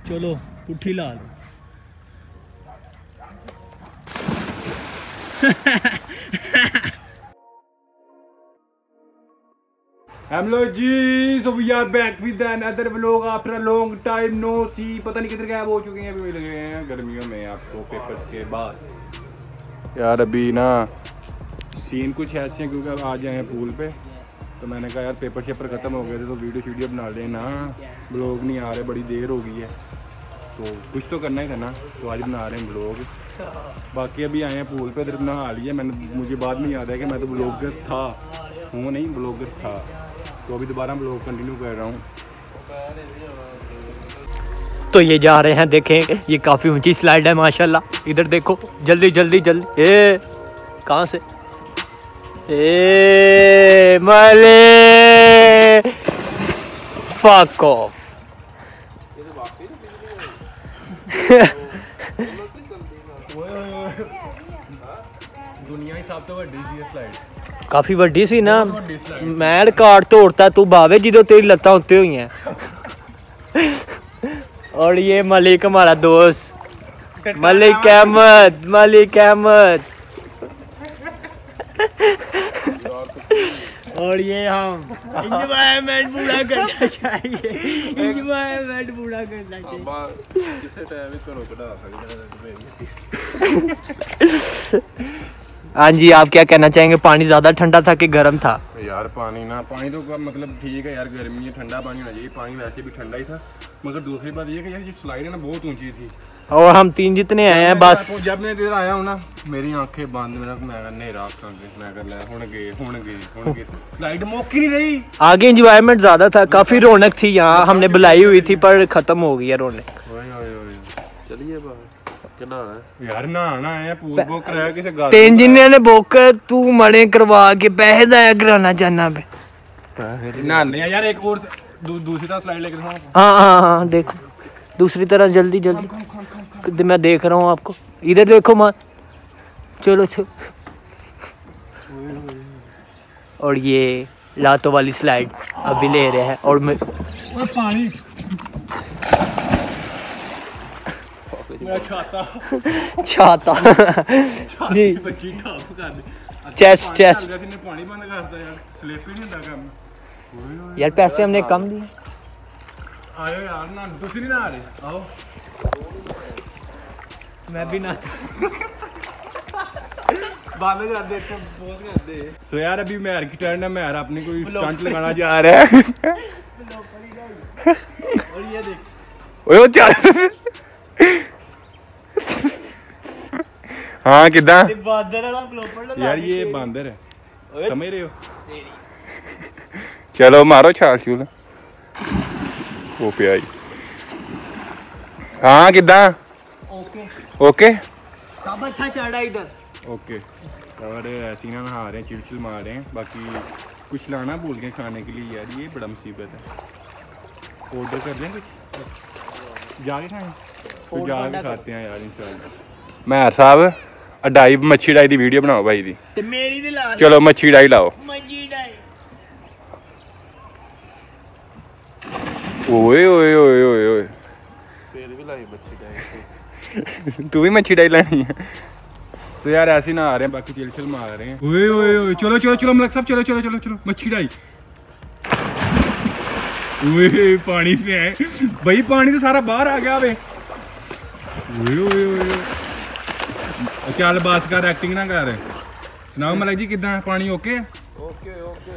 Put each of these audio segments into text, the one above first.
चलो पुट्ठी ला लो। Hello ji, so we are back with another vlog after a long time no see. पता नहीं किधर गायब हो चुके हैं, अभी मिल गए हैं गर्मियों में आपको पेपर्स के बाद। यार अभी ना सीन कुछ ऐसे हैं क्योंकि अब आ जाए हैं पूल पे, तो मैंने कहा यार पेपर शेपर ख़त्म हो गए थे तो वीडियो बना लेना। व्लॉग नहीं आ रहे, बड़ी देर हो गई है तो कुछ तो करना ही था ना, तो आज बना रहे हैं व्लॉग। बाकी अभी आए हैं पूल पे, इधर नहा लिया मैंने, मुझे बाद में याद है कि मैं तो व्लॉगर था, हूँ नहीं व्लॉगर था, तो अभी दोबारा व्लॉग कंटिन्यू कर रहा हूँ। तो ये जा रहे हैं, देखें ये काफ़ी ऊंची स्लाइड है माशाल्लाह। इधर देखो, जल्दी जल्दी जल्दी। ए कहाँ से? ए मले फक ऑफ। दुनिया ही सब तो वड्डी सी स्लाइड, काफी वड्डी सी ना। मैं रिकॉर्ड तोड़ता तू भावे जिदो तेरी लत्तां उत्ते हुई हैं। और ये मलिक हमारा दोस्त मलिक अहमद, मलिक अहमद। और ये हम एंजॉयमेंट पूरा करना चाहिए, एंजॉयमेंट पूरा करना चाहिए। हाँ जी, आप क्या कहना चाहेंगे? पानी ज्यादा ठंडा था कि गर्म था? यार पानी तो मतलब ठीक है यार, गर्मी है, ठंडा पानी होना चाहिए। पानी वैसे भी ठंडा ही था, मगर दूसरी बात ये कि यार ये स्लाइड है ना बहुत ऊंची थी, और हम तीन जितने आए हैं बस। जब मैं इधर आया हूँ ना, मेरी आंखें बंद, मैं स्लाइड मौकी नहीं रही। आगे एंजॉयमेंट ज्यादा था, काफी रौनक थी यहाँ, हमने बुलाई हुई थी पर खत्म हो गई है रौनक। चलिए यार नहाना है, पूल बुक कराया किसी गाल तीन जिन्ने ने बुक, तू मड़े करवा के पैसे जाया कराना चाहना पे नहाने यार। एक और दूसरी तरह स्लाइड लेके दिखाऊं? हाँ देखो दूसरी तरह, जल्दी जल्दी। मैं देख रहा हूँ आपको, इधर देखो मां। चलो चलो। और ये लातों वाली स्लाइड अभी ले रहे हैं। और मैं पानी छाता जी, चेस्ट पानी बंद करता यार, स्लिप ही नहीं होता काम। यार पैसे हमने कम दिए। आयो यार ना, दूसरी ना आ रही, आओ। मैं भी ना बंद कर दे, बहुत कर दे। सो यार अभी मैं की टर्न है, मैं अपनी कोई स्टंट लगाना जा रहा है। और ये देख, ओए चल। हाँ किदा यार, ये बांदर है, समझ रहे हो? चलो मारो छाल छूल। वो पे आई। हाँ किदा? ओके सब अच्छा चढ़ा इधर। ओके। और ऐसे ही ना नहा रहे हैं, चिल मार रहे हैं। बाकी कुछ लाना भूल गए खाने के लिए यार, ये बड़ा मुसीबत है। ऑर्डर कर दें कुछ, जाके खाएं? तो जाके खाते हैं यार इंशाल्लाह। मैं साहब डाई मच्छी डाई दी वीडियो बनाओ भाई दी। ते मेरी दी ला। चलो मच्छी डाई लाओ। मच्छी डाई। ओए ओए ओए ओए ओए, फिर भी लाई मच्छी डाई। तू भी मच्छी डाई लानी है? तो यार ऐसे ना आ रहे हैं, बाकी चिल मार रहे हैं। ओए ओए ओए, चलो चलो चलो मलक साहब, चलो चलो चलो चलो मच्छी डाई। ओए पानी पे है भाई, पानी तो सारा बाहर आ गया बे। ओए ओए ओए, चल बस कर, एक्टिंग ना कर। सुनाओ मलक जी किदा पानी? Okay okay okay.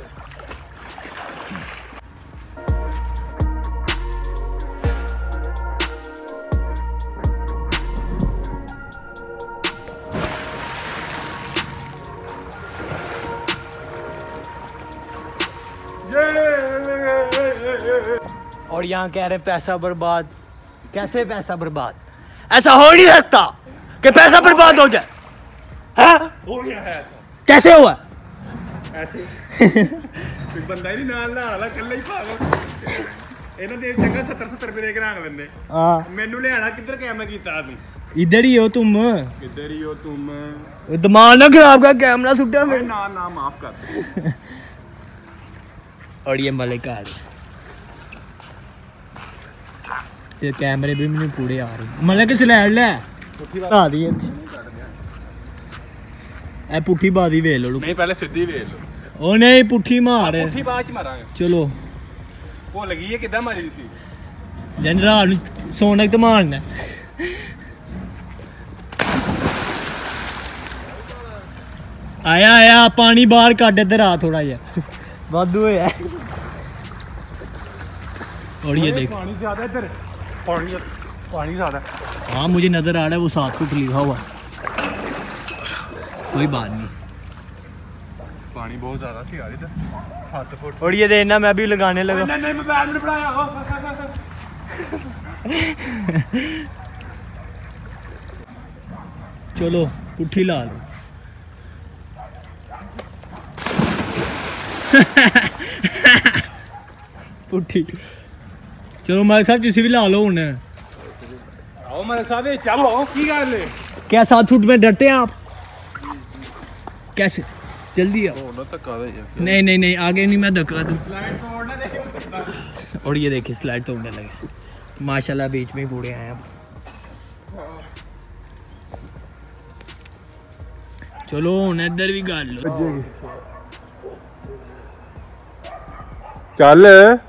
और यहाँ कह रहे पैसा बर्बाद। कैसे पैसा बर्बाद? ऐसा हो नहीं सकता कि पैसा बर्बाद हो जाए। हाँ? हो गया है ऐसा। कैसे हुआ? ऐसे कोई बंदा ही नहीं नाल वाला, कल्ला ही पागल। ਇਹਨਾਂ ਦੇ ਚੰਗਾ 70 ਰੁਪਏ ਦੇ ਕੇ ਰੰਗ ਲੈਂਦੇ। ਹਾਂ ਮੈਨੂੰ ਲਿਆਣਾ ਕਿੱਧਰ कैमरा ਕੀਤਾ ਤੂੰ? इधर ही हो तुम। किधर ही हो तुम? दिमाग ना खराब कर, कैमरा सुटा में। ना ना माफ कर। और ये मलिकार ते कैमरे भी मैंने पूरे आ रहे मतलब कि स्लैड ले आ दी ए पुठी बादी वेख लो नहीं पहले सीधी वेख लो ओ नहीं पुठी मार पुठी बाद च मारांगे चलो वो लगी है किदां मारी सी जन रात सोने तो मारना आया आया पानी बाहर कट इधर आ थोड़ा जा वादू है और ये देख पानी ज्यादा इधर पानी ज्यादा हाँ मुझे नजर आ रहा है वो 7 फुट लिखा हुआ कोई बात नहीं पानी बहुत ज्यादा सी यार इधर 7 फुट और ये देखना मैं भी लगाने लगा नहीं मैं बैग में पड़ाया चलो पुट्ठी ला लो पुट्ठी चलो मालिक साहब तुसी भी ला लो हुन आओ मालिक साहब चलो की गल है क्या 7 फुट में डरते हैं आप कैसे जल्दी आओ नहीं नहीं नहीं आगे नहीं मैं धक्का दूं और ये देखिए स्लाइड तोड़ने लगे माशाल्लाह बीच में ही बूढ़े आए अब चलो इधर भी गाड़ लो चल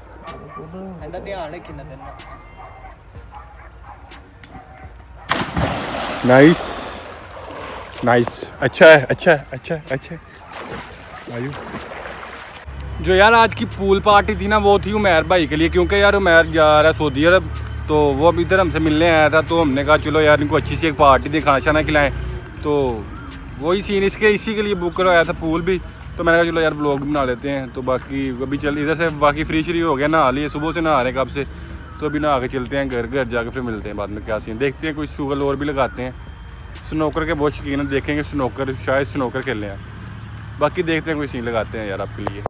नाइस नाइस अच्छा है अच्छा है अच्छा है अच्छा है आयु जो यार आज की पूल पार्टी थी ना वो थी उमैर भाई के लिए क्योंकि यार उमैर जा रहा है सऊदी अरब तो वो अभी इधर हमसे मिलने आया था तो हमने कहा चलो यार इनको अच्छी सी एक पार्टी दें खाना शाना खिलाएं तो वही सीन इसी के लिए बुक करवाया था पूल भी तो मैंने कहा चलो यार ब्लॉग बना लेते हैं तो बाकी अभी चल इधर से बाकी फ्री श्री हो गया नहा लिए सुबह से नहा रहे कब से तो अभी नहा के चलते हैं घर जाके फिर मिलते हैं बाद में क्या सीन देखते हैं कुछ शुगर और भी लगाते हैं स्नोकर के बहुत शौकीन है देखेंगे स्नोकर शायद स्नोकर खेलने हैं बाकी देखते हैं कोई सीन लगाते हैं यार आपके लिए